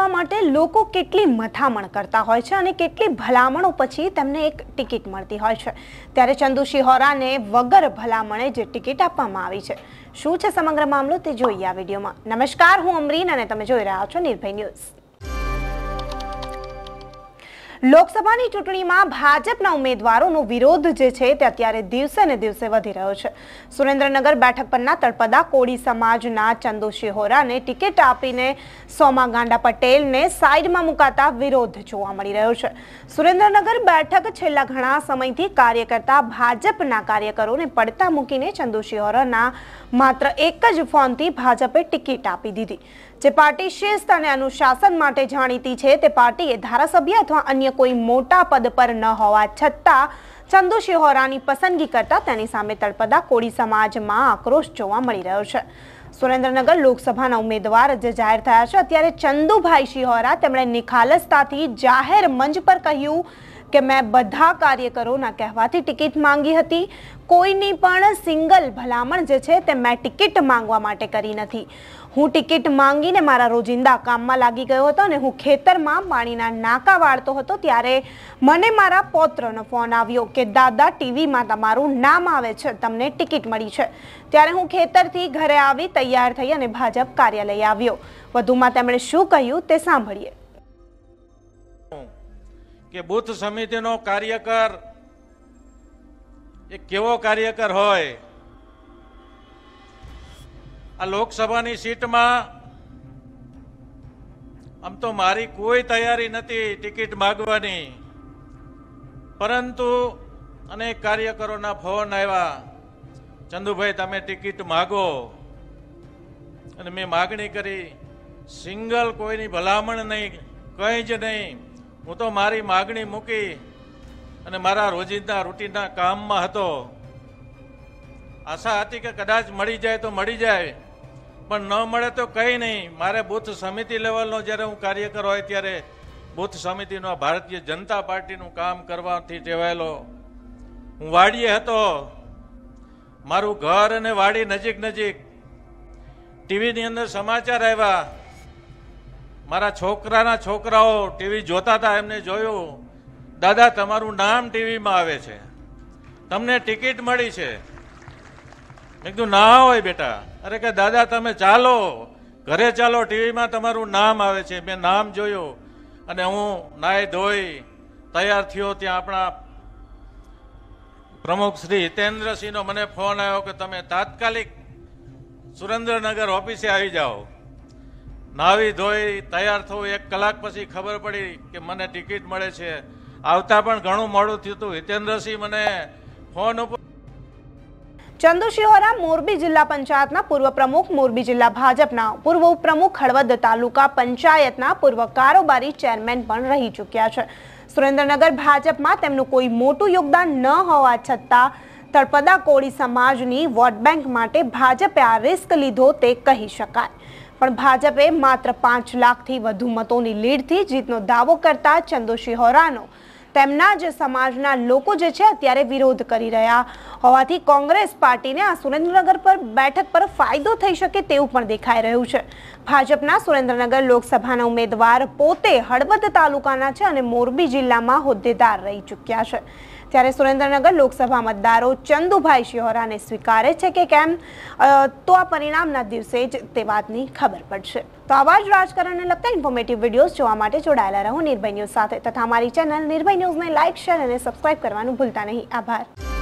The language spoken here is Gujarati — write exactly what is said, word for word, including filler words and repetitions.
લેવા માટે લોકો કેટલી મથામણ કરતા હોય છે અને કેટલી ભલામણો પછી તેમને એક ટિકિટ મળતી હોય છે, ત્યારે ચંદુ શિહોરાને વગર ભલામણે જે ટિકિટ આપવામાં આવી છે, શું છે સમગ્ર મામલો તે જોઈએ આ વિડીયોમાં। નમસ્કાર, હું અમરીન અને તમે જોઈ રહ્યા છો નિર્ભય ન્યૂઝ। લોકસભાની ચૂંટણીમાં ભાજપના ઉમેદવારોનો વિરોધ જે છે તે અત્યારે દિવસે ને દિવસે વધી રહ્યો છે। સુરેન્દ્રનગર બેઠક પરના તળપદા કોળી સમાજના ચંદુ શિહોરાને ટિકિટ આપીને સોમા ગાંડા પટેલને સાઈડમાં મુકાતા વિરોધ જોવા મળી રહ્યો છે। સુરેન્દ્રનગર બેઠક છેલ્લા ઘણા સમયથી કાર્ય કરતા ભાજપના કાર્યકરોને પડતા મૂકીને ચંદુ શિહોરાના માત્ર એક જ ફોનથી ભાજપે ટિકિટ આપી દીધી। જે પાર્ટી શિસ્ત અને અનુશાસન માટે જાણીતી છે તે પાર્ટીએ ધારાસભ્ય અથવા અન્ય કોઈ મોટા પદ પર ન હોવા છતાં ચંદુ શિહોરાની પસંદગી કરતા તેની સામે તળપદા કોળી સમાજમાં આક્રોશ જોવા મળી રહ્યો છે। સુરેન્દ્રનગર લોકસભાના ઉમેદવાર જે જાહેર થયા છે, અત્યારે ચંદુભાઈ શિહોરા તેમણે નિખાલસતાથી જાહેર મંચ પર કહ્યું કે મેં બધા કાર્યકરોના કહેવાથી ટિકિટ માંગી હતી, કોઈની પણ સિંગલ ભલામણ જે છે તે મેં ટિકિટ માંગવા માટે કરી નથી। હું ટિકિટ માંગીને મારા રોજિંદા કામમાં લાગી ગયો હતો અને હું ખેતરમાં પાણીના નાકા વાળતો હતો ત્યારે મને મારા પૌત્રનો ફોન આવ્યો કે દાદા ટીવીમાં તમારું નામ આવે છે, તમને ટિકિટ મળી છે। ત્યારે હું ખેતરથી ઘરે આવી તૈયાર થઈ અને ભાજપ કાર્યાલય આવ્યો। વધુમાં તેમણે શું કહ્યું તે સાંભળીએ। કે બુથ સમિતિનો કાર્યકર એ કેવો કાર્યકર હોય। આ લોકસભાની સીટમાં આમ તો મારી કોઈ તૈયારી નથી ટિકિટ માગવાની, પરંતુ અનેક કાર્યકરોના ફોન આવ્યા, ચંદુભાઈ તમે ટિકિટ માગો, અને મેં માગણી કરી। સિંગલ કોઈની ભલામણ નહીં, કંઈ જ નહીં, હું તો મારી માગણી મૂકી અને મારા રોજિંદા રૂટીનના કામમાં હતો। આશા હતી કે કદાચ મળી જાય તો મળી જાય, પણ ન મળે તો કંઈ નહીં। મારે બુથ સમિતિ લેવલનો જ્યારે હું કાર્યકર હોય ત્યારે બુથ સમિતિનો ભારતીય જનતા પાર્ટીનું કામ કરવાથી ટેવાયેલો। હું વાડીએ હતો, મારું ઘર અને વાડી નજીક નજીક। ટીવીની અંદર સમાચાર આવ્યા, મારા છોકરાના છોકરાઓ ટીવી જોતા હતા, એમને જોયું દાદા તમારું નામ ટીવીમાં આવે છે, તમને ટિકિટ મળી છે। મેં કીધું ના હોય બેટા, અરે કે દાદા તમે ચાલો ઘરે ચાલો, ટીવીમાં તમારું નામ આવે છે। મેં નામ જોયું અને હું નાહી ધોઈ તૈયાર થયો, ત્યાં આપણા પ્રમુખ શ્રી હિતેન્દ્રસિંહનો મને ફોન આવ્યો કે તમે તાત્કાલિક સુરેન્દ્રનગર ઓફિસે આવી જાઓ। નાવી ધોઈ તૈયાર થવું, એક કલાક પછી ખબર પડી કે મને ટિકિટ મળે છે। આવતા પણ ઘણું મોડું થયું હતું। હિતેન્દ્રસિંહ મને ફોન ઉપર ચંદુ શિહોરા મોરબી જિલ્લા પંચાયતના પૂર્વ પ્રમુખ, મોરબી જિલ્લા ભાજપના પૂર્વ ઉપપ્રમુખ, હળવદ તાલુકા પંચાયતના પૂર્વ કારોબારી ચેરમેન પણ રહી ચૂક્યા છે। સુરેન્દ્રનગર ભાજપમાં તેમનું કોઈ મોટું યોગદાન ન હોવા છતાં તળપદા કોળી સમાજની વોટ બેંક માટે ભાજપે આ રિસ્ક લીધો તે કહી શકાય, પણ ભાજપે માત્ર પાંચ લાખથી વધુ મતોની લીડથી જીતનો દાવો કરતા ચંદુ શિહોરાનો તેમના જ સમાજના લોકો જે છે અત્યારે વિરોધ કરી રહ્યા હોવાથી કોંગ્રેસ પાર્ટીને આ સુરેન્દ્રનગર પર બેઠક પર ફાયદો થઈ શકે તેવું પણ દેખાઈ રહ્યું છે। ભાજપના સુરેન્દ્રનગર લોકસભાના ઉમેદવાર પોતે હળવદ તાલુકાના છે અને મોરબી જિલ્લામાં હોદ્દેદાર રહી ચૂક્યા છે, ત્યારે સુરેન્દ્રનગર લોકસભા મતદારો ચંદુભાઈ શિહોરાને સ્વીકારે છે કે કેમ, તો આ પરિણામના દિવસે જ તે વાતની ખબર પડશે। તો આવા જ રાજકારણને લગતા ઇન્ફોર્મેટિવ વિડીયોઝ જોવા માટે જોડાયેલા રહો નિર્ભય ન્યૂઝ સાથે, તથા અમારી ચેનલ નિર્ભય ન્યૂઝને લાઇક, શેર અને સબસ્ક્રાઇબ કરવાનું ભૂલતા નહીં। આભાર।